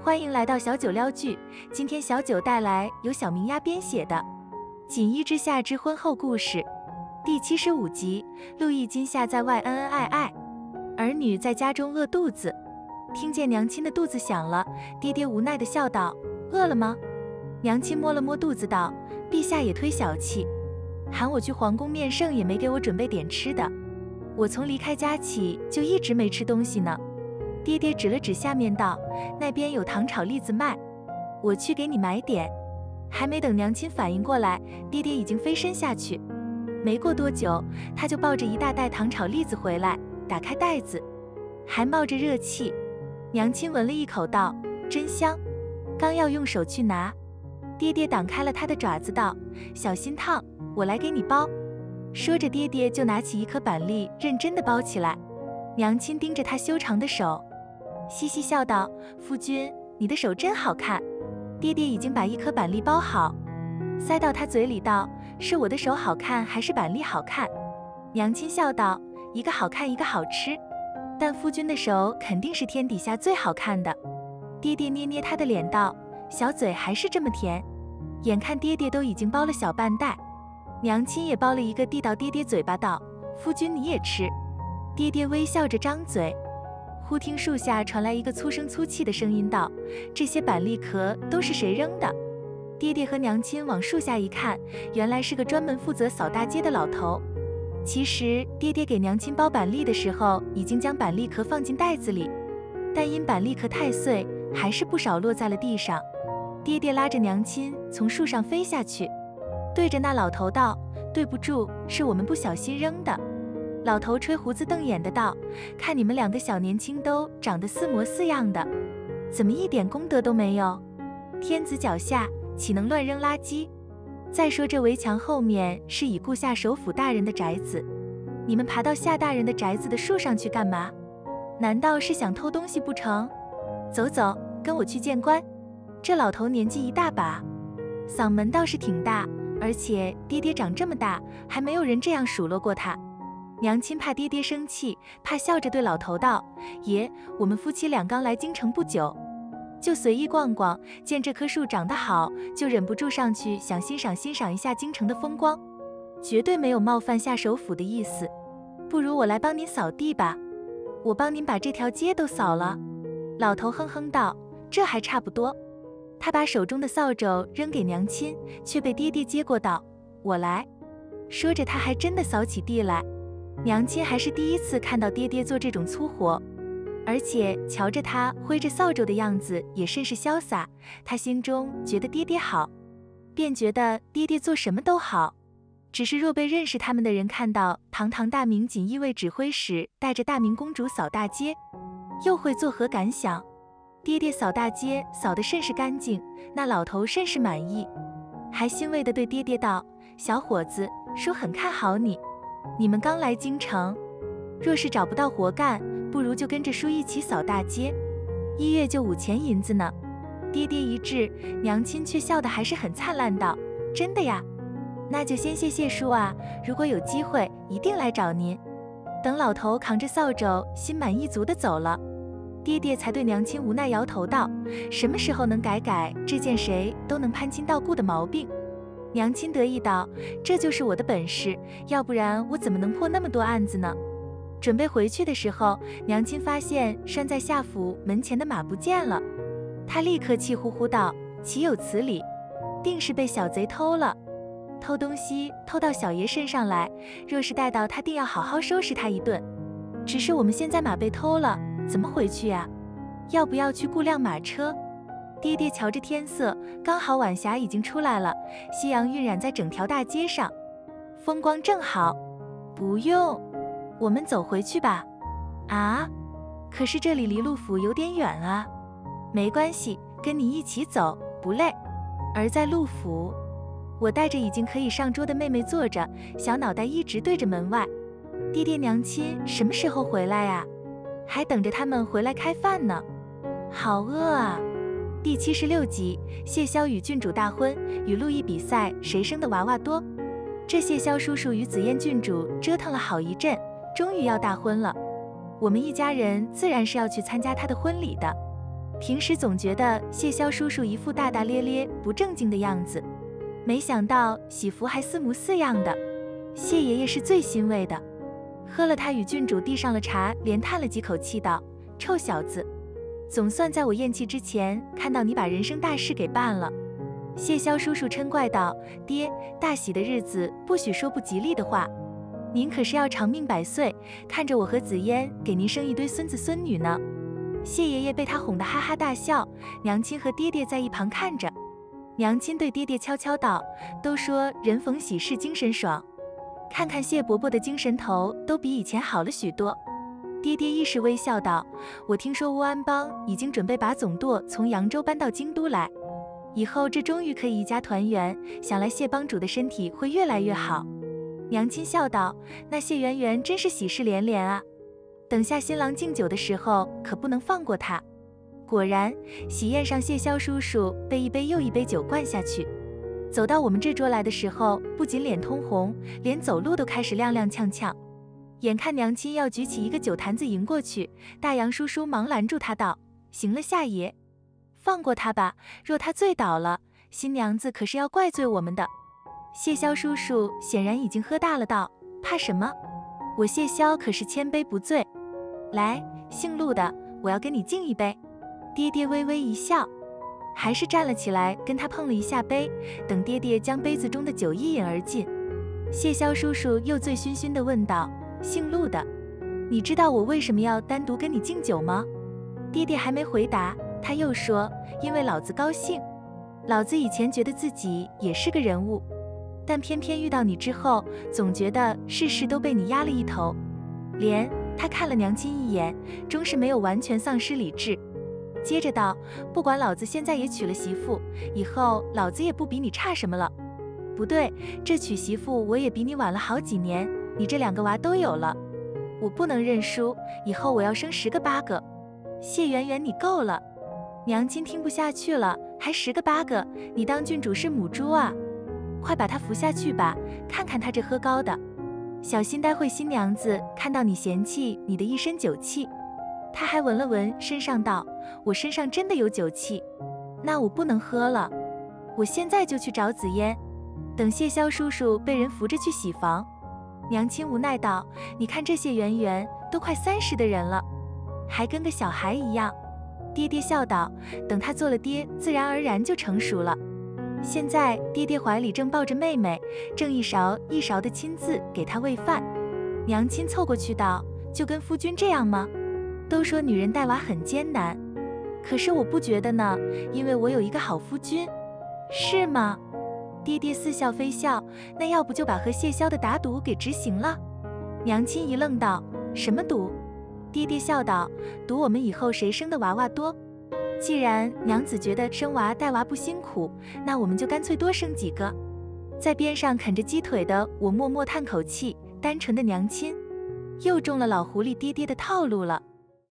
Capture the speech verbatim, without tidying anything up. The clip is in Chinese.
欢迎来到小九撩剧，今天小九带来由小明鸭编写的《锦衣之下之婚后故事》第七十五集。陆毅今夏在外恩恩爱爱，儿女在家中饿肚子。听见娘亲的肚子响了，爹爹无奈地笑道：“饿了吗？”娘亲摸了摸肚子道：“陛下也忒小气，喊我去皇宫面圣也没给我准备点吃的。我从离开家起就一直没吃东西呢。”爹爹指了指下面道：“那边有糖炒栗子卖，我去给你买点。”还没等娘亲反应过来，爹爹已经飞身下去。没过多久，他就抱着一大袋糖炒栗子回来，打开袋子，还冒着热气。娘亲闻了一口道：“真香。”刚要用手去拿，爹爹挡开了他的爪子道：“小心烫，我来给你包。”说着，爹爹就拿起一颗板栗，认真地包起来。娘亲盯着他修长的手，嘻嘻笑道：“夫君，你的手真好看。”爹爹已经把一颗板栗包好，塞到他嘴里道：“是我的手好看，还是板栗好看？”娘亲笑道：“一个好看，一个好吃，但夫君的手肯定是天底下最好看的。”爹爹捏捏他的脸道：“小嘴还是这么甜。”眼看爹爹都已经包了小半袋，娘亲也包了一个递到爹爹嘴巴道：“夫君你也吃。”爹爹微笑着张嘴，忽听树下传来一个粗声粗气的声音道：“这些板栗壳都是谁扔的？”爹爹和娘亲往树下一看，原来是个专门负责扫大街的老头。其实爹爹给娘亲包板栗的时候，已经将板栗壳放进袋子里，但因板栗壳太碎，还是不少落在了地上。爹爹拉着娘亲从树上飞下去，对着那老头道：“对不住，是我们不小心扔的。”老头吹胡子瞪眼的道：“看你们两个小年轻都长得似模似样的，怎么一点功德都没有？天子脚下岂能乱扔垃圾？再说这围墙后面是已故夏首府大人的宅子，你们爬到夏大人的宅子的树上去干嘛？难道是想偷东西不成？走走，跟我去见官。”这老头年纪一大把，嗓门倒是挺大，而且爹爹长这么大，还没有人这样数落过他。娘亲怕爹爹生气，怕笑着对老头道：“爷，我们夫妻俩刚来京城不久，就随意逛逛，见这棵树长得好，就忍不住上去想欣赏欣赏一下京城的风光，绝对没有冒犯夏首府的意思。不如我来帮您扫地吧，我帮您把这条街都扫了。”老头哼哼道：“这还差不多。”他把手中的扫帚扔给娘亲，却被爹爹接过道：“我来。”说着他还真的扫起地来。娘亲还是第一次看到爹爹做这种粗活，而且瞧着他挥着扫帚的样子也甚是潇洒，他心中觉得爹爹好，便觉得爹爹做什么都好。只是若被认识他们的人看到堂堂大明锦衣卫指挥使带着大明公主扫大街，又会作何感想？爹爹扫大街扫得甚是干净，那老头甚是满意，还欣慰地对爹爹道：“小伙子，叔很看好你。你们刚来京城，若是找不到活干，不如就跟着叔一起扫大街，一月就五钱银子呢。”爹爹一滞，娘亲却笑得还是很灿烂道：“真的呀？那就先谢谢叔啊，如果有机会一定来找您。”等老头扛着扫帚心满意足地走了，爹爹才对娘亲无奈摇头道：“什么时候能改改这件谁都能攀亲道故的毛病？”娘亲得意道：“这就是我的本事，要不然我怎么能破那么多案子呢？”准备回去的时候，娘亲发现拴在夏府门前的马不见了，她立刻气呼呼道：“岂有此理，定是被小贼偷了。偷东西偷到小爷身上来，若是带到他，定要好好收拾他一顿。只是我们现在马被偷了，怎么回去呀？要不要去雇辆马车？”爹爹瞧着天色，刚好晚霞已经出来了，夕阳晕染在整条大街上，风光正好。不用，我们走回去吧。啊，可是这里离陆府有点远啊。没关系，跟你一起走，不累。而在陆府，我带着已经可以上桌的妹妹坐着，小脑袋一直对着门外。爹爹娘亲什么时候回来呀？还等着他们回来开饭呢。好饿啊！第七十六集，谢霄与郡主大婚，与陆毅比赛谁生的娃娃多。这谢霄叔叔与紫燕郡主折腾了好一阵，终于要大婚了。我们一家人自然是要去参加他的婚礼的。 平时总觉得谢潇叔叔一副大大咧咧、不正经的样子，没想到喜福还似模似样的。谢爷爷是最欣慰的，喝了他与郡主递上了茶，连叹了几口气道：“臭小子，总算在我咽气之前看到你把人生大事给办了。”谢潇叔叔嗔怪道：“爹，大喜的日子不许说不吉利的话，您可是要长命百岁，看着我和紫嫣给您生一堆孙子孙女呢。”谢爷爷被他哄得哈哈大笑，娘亲和爹爹在一旁看着。娘亲对爹爹悄悄道：“都说人逢喜事精神爽，看看谢伯伯的精神头都比以前好了许多。”爹爹亦是微笑道：“我听说乌安邦已经准备把总舵从扬州搬到京都来，以后这终于可以一家团圆，想来谢帮主的身体会越来越好。”娘亲笑道：“那谢圆圆真是喜事连连啊！等下新郎敬酒的时候，可不能放过他。”果然，喜宴上谢潇叔叔被一杯又一杯酒灌下去，走到我们这桌来的时候，不仅脸通红，连走路都开始踉踉跄跄。眼看娘亲要举起一个酒坛子迎过去，大杨叔叔忙拦住他道：“行了，夏爷，放过他吧，若他醉倒了，新娘子可是要怪罪我们的。”谢潇叔叔显然已经喝大了，道：“怕什么？我谢潇可是千杯不醉。来，姓陆的，我要跟你敬一杯。”爹爹微微一笑，还是站了起来跟他碰了一下杯，等爹爹将杯子中的酒一饮而尽。谢潇叔叔又醉醺醺地问道：“姓陆的，你知道我为什么要单独跟你敬酒吗？”爹爹还没回答，他又说：“因为老子高兴。老子以前觉得自己也是个人物，但偏偏遇到你之后，总觉得事事都被你压了一头。连他看了娘亲一眼，终是没有完全丧失理智。接着道：不管老子现在也娶了媳妇，以后老子也不比你差什么了。不对，这娶媳妇我也比你晚了好几年，你这两个娃都有了，我不能认输，以后我要生十个八个。谢圆圆，你够了！娘亲听不下去了，还十个八个？你当郡主是母猪啊？快把她扶下去吧，看看她这喝高的，小心待会新娘子看到你嫌弃你的一身酒气。他还闻了闻身上道：我身上真的有酒气，那我不能喝了，我现在就去找紫嫣，等谢潇叔叔被人扶着去洗房。娘亲无奈道：你看这谢圆圆都快三十的人了，还跟个小孩一样。爹爹笑道：等他做了爹，自然而然就成熟了。现在爹爹怀里正抱着妹妹，正一勺一勺的亲自给她喂饭。娘亲凑过去道：就跟夫君这样吗？都说女人带娃很艰难，可是我不觉得呢，因为我有一个好夫君。是吗？爹爹似笑非笑，那要不就把和谢潇的打赌给执行了。娘亲一愣道：什么赌？爹爹笑道：赌我们以后谁生的娃娃多。既然娘子觉得生娃带娃不辛苦，那我们就干脆多生几个。在边上啃着鸡腿的我默默叹口气，单纯的娘亲又中了老狐狸爹爹的套路了。